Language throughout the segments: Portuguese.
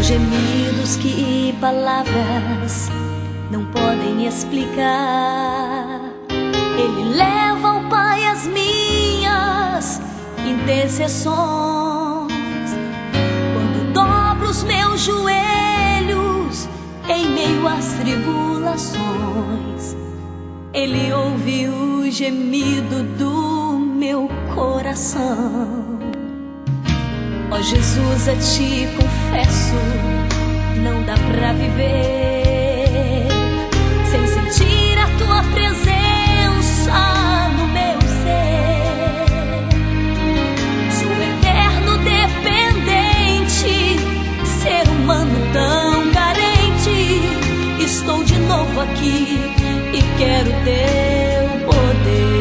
Gemidos que palavras não podem explicar. Ele leva ao Pai as minhas intercessões. Quando dobro os meus joelhos em meio às tribulações, Ele ouve o gemido do meu coração. Ó Jesus, a Ti confesso, não dá pra viver sem sentir a Tua presença no meu ser. Sou eterno dependente, ser humano tão carente. Estou de novo aqui e quero Teu poder.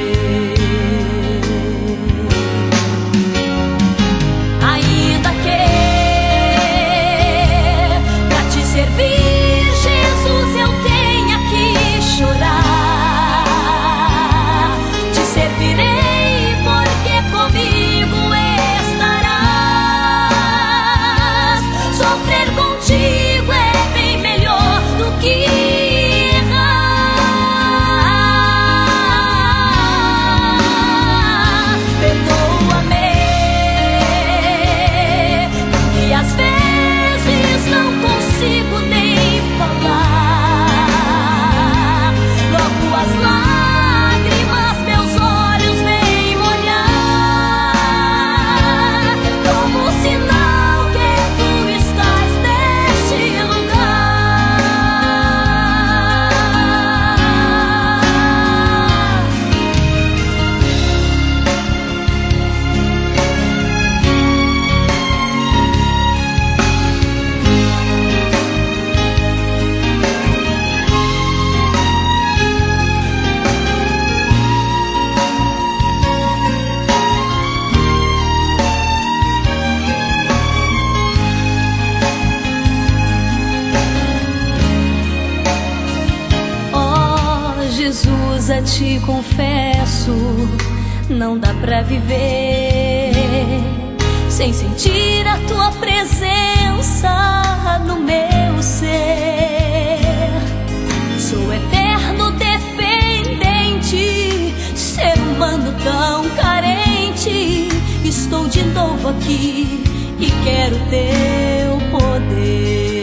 Jesus, a Ti confesso, não dá pra viver sem sentir a Tua presença no meu ser. Sou eterno dependente, ser humano tão carente. Estou de novo aqui e quero Teu poder.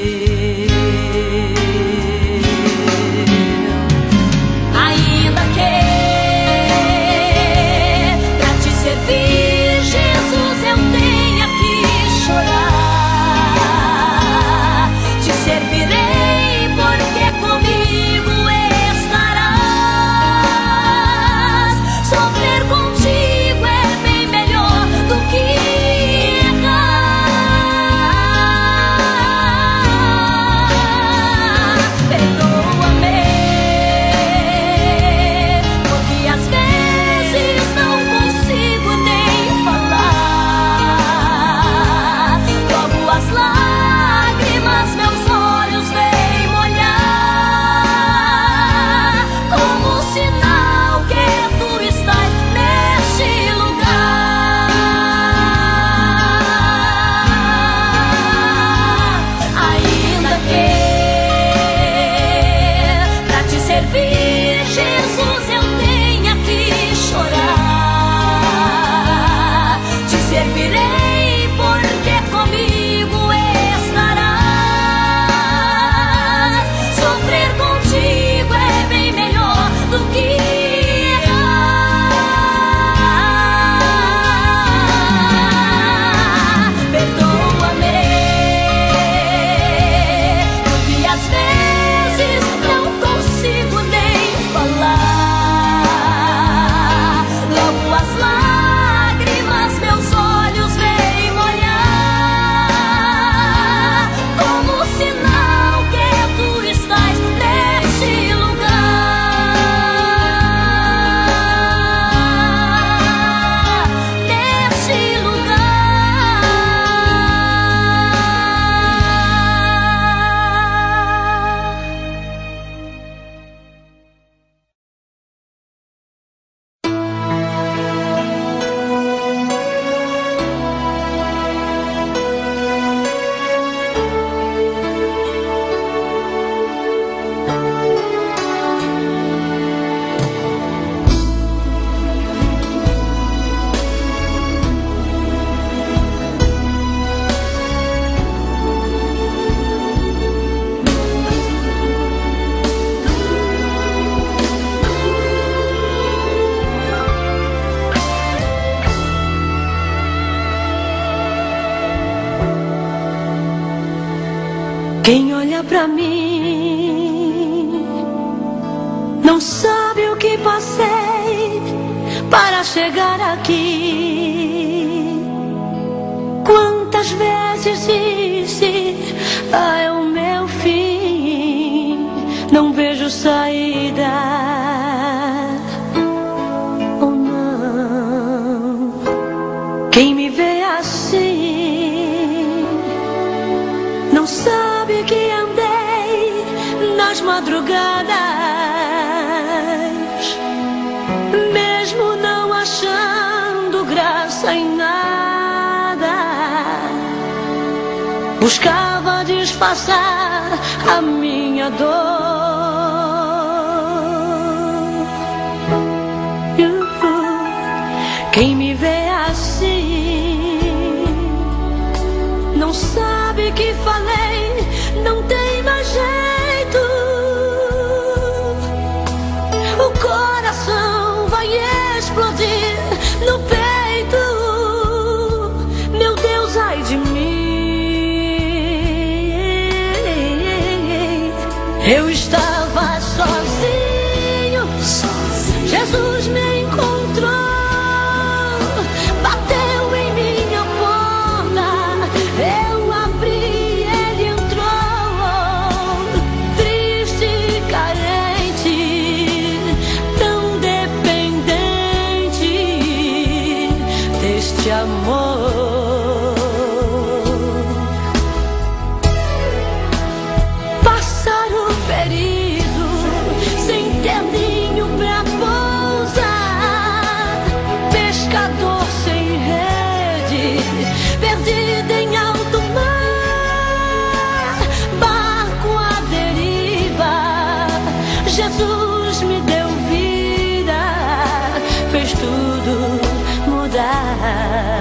Quem olha pra mim não sabe o que passei para chegar aqui. Quantas vezes disse, é o meu fim, não vejo saída. Oh não, quem me vê assim não sabe que andei nas madrugadas, mesmo não achando graça em nada, buscava disfarçar a minha dor. Quem me vê assim não sabe que falei, não tem mais jeito. O coração vai explodir no peito. Meu Deus, ai de mim. Eu estava sozinho, Jesus me encontrou, bateu em minha porta, eu abri, ele entrou, triste e carente, tão dependente deste amor. Pássaro ferido, sem ter ninho pra pousar, pescador sem rede, perdido em alto mar, barco à deriva. Jesus me deu vida, fez tudo mudar.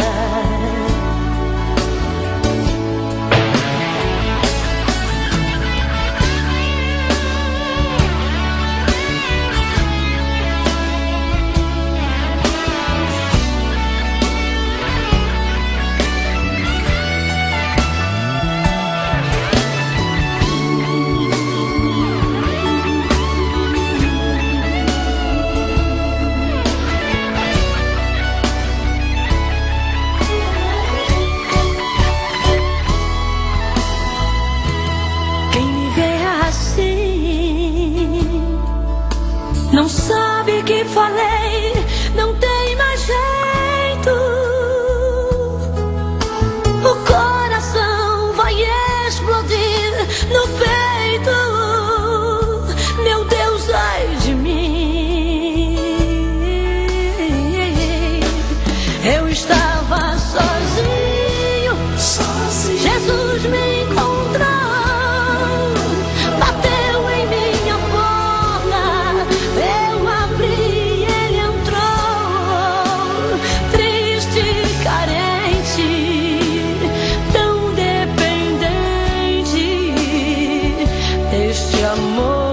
Não sabe que falei, não tem mais jeito. O coração vai explodir no peito. Meu Deus, ai de mim. Eu estava sozinho, Jesus me encontrou, bateu em minha porta, eu abri, ele entrou, triste e carente, tão dependente deste amor.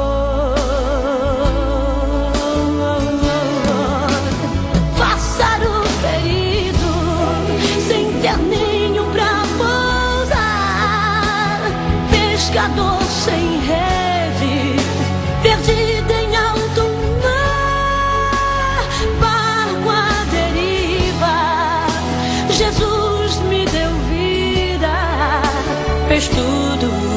Pássaro ferido, sem ter ninho pra pousar, pescador sem rede, perdido em alto mar, barco à deriva. Jesus me deu vida, fez tudo